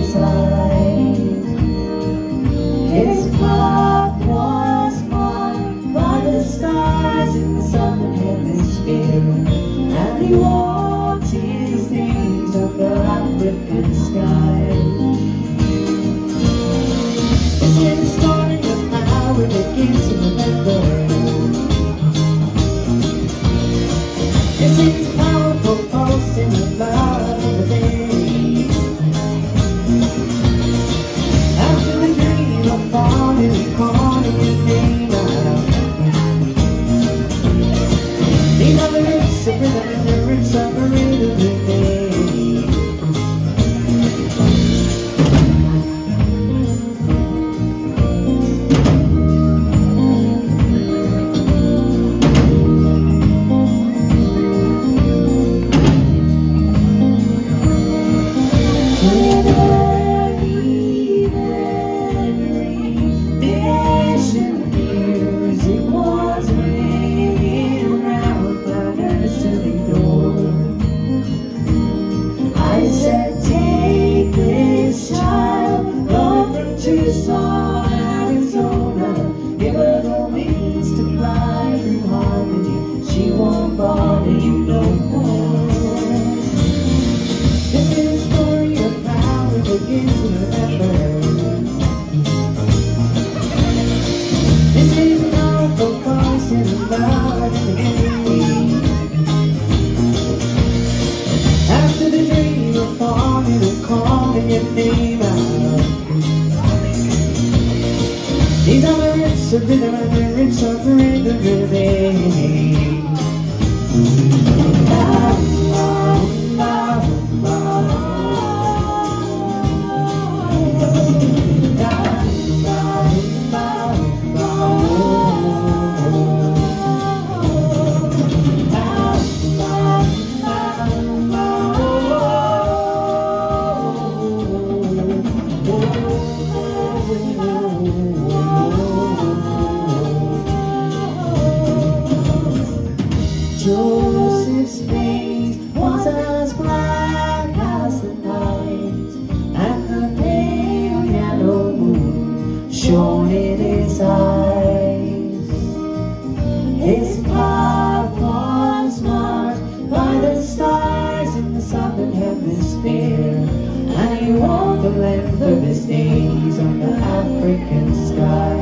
his eyes. His path was marked by the stars in the southern hemisphere, and he walked his days under African skies. It's in the story of how we begin to remember. It's in the powerful pulse in the blood of the day. After the dream of falling and calling your name out. These are the roots of rhythm and the roots of a rhythm of day. Tucson, Arizona, give her the wings to fly through harmony. She won't bother you no more. This is the story of how we begin to remember. This is an powerful voice in the blood of the game. After the dream of falling and calling your name out. These are the roots of rhythm and the roots of rhythm remain. Joseph's face was as black as the night, and the pale yellow moon shone in his eyes. His path was marked by the stars in the southern hemisphere, and he walked the length of his days under African skies.